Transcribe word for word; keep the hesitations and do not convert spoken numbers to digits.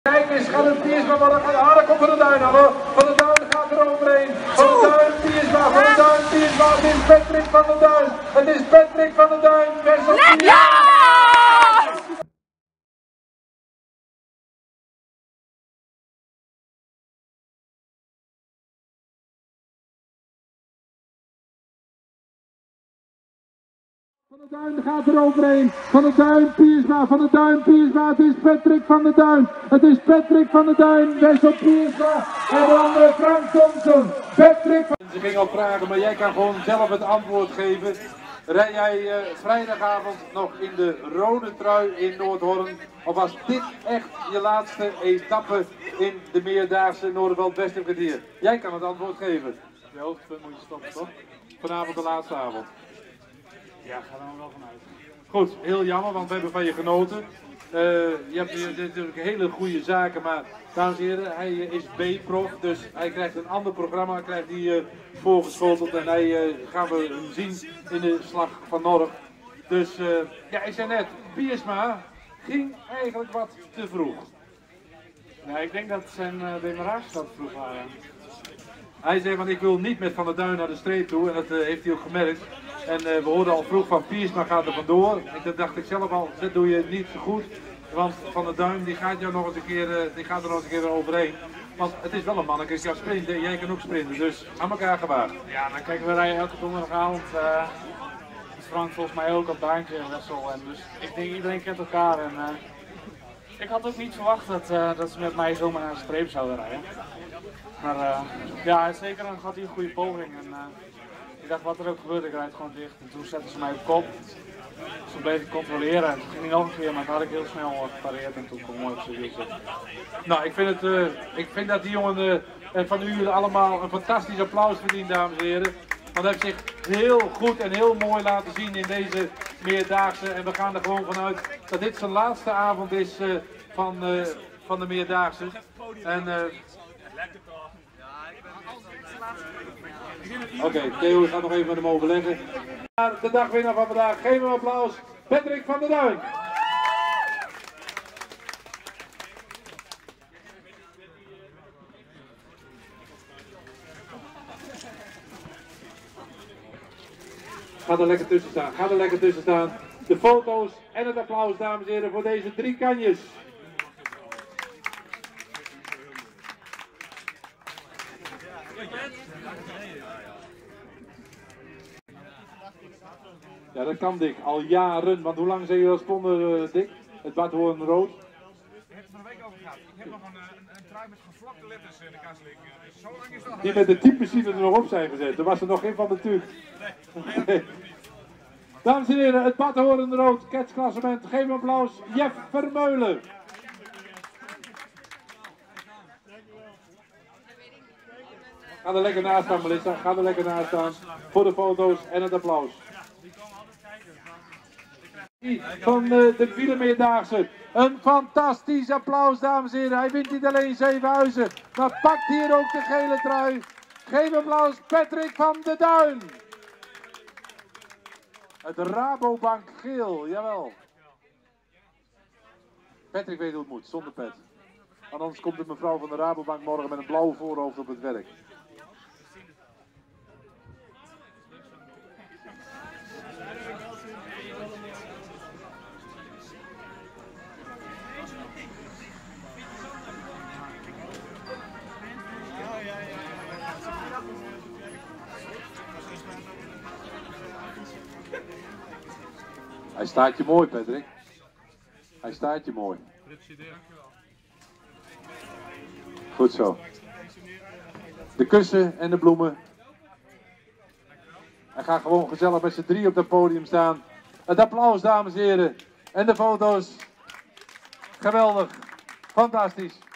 Kijk eens, gaat het Piersma worden gaan. Ah, daar komt Van der Duin aan hoor. Van der Duin gaat er overheen. Van der Duin, Piersma, Van der Duin, Piersma. Het is Patrick van der Duin. Het is Patrick van der Duin. Wessel Piersma. Van der Duin gaat er overheen. Van der Duin, Piersma, Van der Duin, Piersma. Het is Patrick van der Duin. Het is Patrick van der Duin. Wessel Piersma. En de andere Frank Thompson. Patrick van... Ze ging al vragen, maar jij kan gewoon zelf het antwoord geven. Rij jij uh, vrijdagavond nog in de rode trui in Noordhorn? Of was dit echt je laatste etappe in de meerdaagse Noorderveld-Westerkwartier? Jij kan het antwoord geven. De hoogtepunt moet je stoppen, toch? Vanavond de laatste avond. Ja, ga er wel vanuit. Goed, heel jammer, want we hebben van je genoten. Uh, je hebt hier natuurlijk hele goede zaken, maar dames en heren, hij is B-prof, dus hij krijgt een ander programma, krijgt hij uh, voorgeschoteld en hij uh, gaan we hem zien in de slag van Norg. Dus uh, ja, ik zei net, Piersma ging eigenlijk wat te vroeg. Nee, ik denk dat zijn uh, demarages wat vroeg waren. Hij zei van ik wil niet met Van der Duin naar de streep toe en dat uh, heeft hij ook gemerkt. En uh, we hoorden al vroeg van Piersma gaat er vandoor. En toen dacht ik zelf al, dat doe je niet zo goed. Want Van der Duin die gaat, jou nog eens een keer, uh, die gaat er nog eens een keer weer overheen. Want het is wel een manneke, ik kan sprinten en jij kan ook sprinten. Dus aan elkaar gewaagd. Ja, dan kijken we rijden elke donderdagavond. Uh, Frank volgens mij ook op Duintje en Wessel. En dus ik denk iedereen kent elkaar. En, uh, ik had ook niet verwacht dat, uh, dat ze met mij zomaar naar de streep zouden rijden. Maar uh, ja, zeker dan had hij een goede poging. En, uh, ik dacht wat er ook gebeurde, ik rijd gewoon dicht. En toen zetten ze mij op kop. Dus toen bleef ik controleren en toen ging hij nog een keer, maar toen had ik heel snel gepareerd en toen kon ik mooi op zijn wiel zitten. Nou, ik vind, het, uh, ik vind dat die jongen uh, en van u allemaal een fantastisch applaus verdient, dames en heren. Want hij heeft zich heel goed en heel mooi laten zien in deze meerdaagse. En we gaan er gewoon vanuit dat dit zijn laatste avond is uh, van, uh, van de meerdaagse. En, uh, Oké, okay, Theo gaat nog even met hem overleggen. De dagwinnaar van vandaag, geef hem een applaus, Patrick van der Duin. Ga er lekker tussen staan, ga er lekker tussen staan. De foto's en het applaus, dames en heren, voor deze drie kanjes. Ja, dat kan Dick, al jaren. Want hoe lang zijn jullie al sponden, uh, Dick? Het Badhoorn rood? Ik heb het er een week over gehad. Ik heb nog een, een, een trui met gevlakte letters in de kast liggen. Dus zo lang is dat. Die met de typemachine er nog op zijn gezet. Er was er nog geen van de tuig. Nee. Dames en heren, het Badhoorn rood, catchklassement. Geef een applaus, Jeff Vermeulen. Ga er lekker naast staan, Melissa. Ga er lekker naast staan. Voor de foto's en het applaus. Van uh, de Wielermeerdaagse. Een fantastisch applaus, dames en heren. Hij wint niet alleen Zevenhuizen, maar pakt hier ook de gele trui. Geef applaus, Patrick van der Duin. Het Rabobank geel, jawel. Patrick weet hoe het moet, zonder pet. Want anders komt de mevrouw van de Rabobank morgen met een blauw voorhoofd op het werk. Hij staat je mooi, Patrick. Hij staat je mooi. Goed zo. De kussen en de bloemen. Hij gaat gewoon gezellig met z'n drie op het podium staan. Het applaus, dames en heren. En de foto's. Geweldig. Fantastisch.